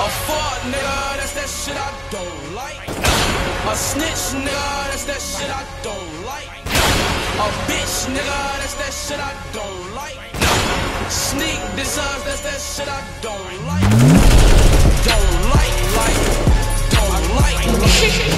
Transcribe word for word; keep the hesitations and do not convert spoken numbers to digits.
A fuck nigga, that's that shit I don't like. A snitch nigga, that's that shit I don't like. A bitch nigga, that's that shit I don't like. Sneak deserves, that's that shit I don't like. Don't like, like, don't like.